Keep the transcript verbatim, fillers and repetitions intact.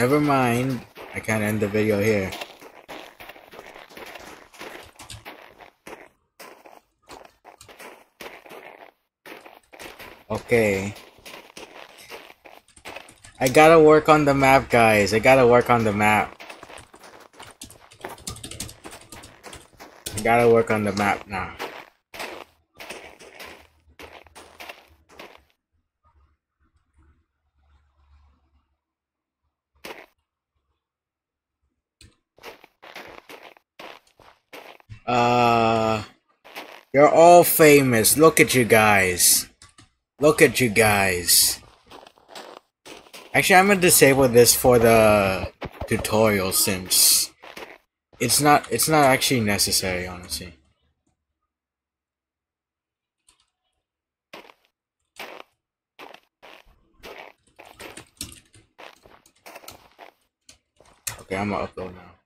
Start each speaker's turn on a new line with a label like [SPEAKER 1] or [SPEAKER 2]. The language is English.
[SPEAKER 1] Never mind. I can't end the video here. Okay. I gotta work on the map, guys. I gotta work on the map. I gotta work on the map now. Uh, you're all famous. Look at you guys. Look at you guys. Actually, I'm gonna disable this for the tutorial since it's not it's not actually necessary, honestly. Okay, I'm gonna upload now.